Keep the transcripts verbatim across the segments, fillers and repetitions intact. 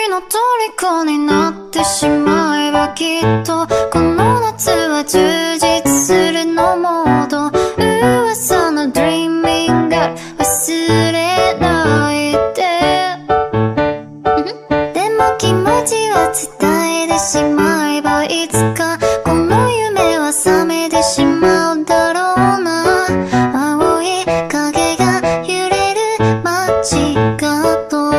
の虜になってしまえばきっとこの夏は充実するのモード噂の Dreaming Girl 忘れないででも気持ちは伝えてしまえばいつかこの夢は覚めてしまうだろうな青い影が揺れる街角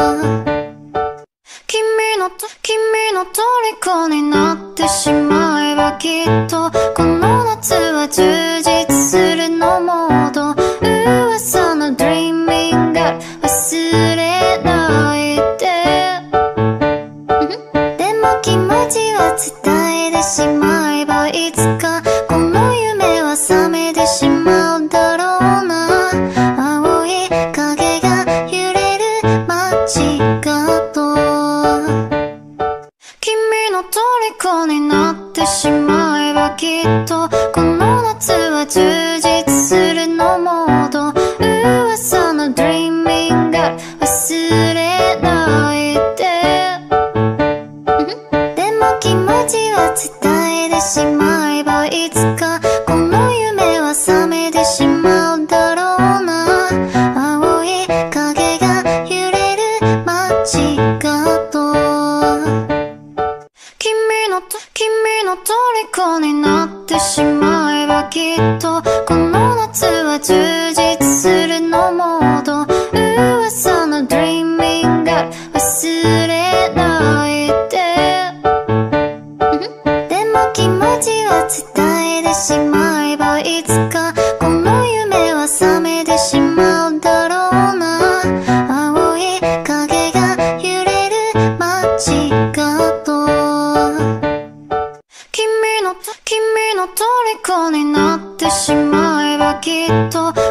君の君の虜になってしまえばきっとこの夏は充実するのモード噂の Dreaming Girl 忘れないででも気持ちは伝えてしまえばいつかこの夢は覚めてしまうだろうな青い影が揺れる街角君の虜になってしまえばきっとこの夏は充実するのモード噂の Dreaming Girl 忘れないででも気持ちは伝えてしまえばいつかこの夢は覚めてしまうだろうな青い影が揺れる街角君の君の虜になってしまえばきっとこの夏は充実するのモード噂の Dreaming Girl 忘れないででも気持ちは伝えてしまえばいつかこの夢は覚めてしまうだろうな青い影が揺れる街角君の君の虜になってしまえばきっと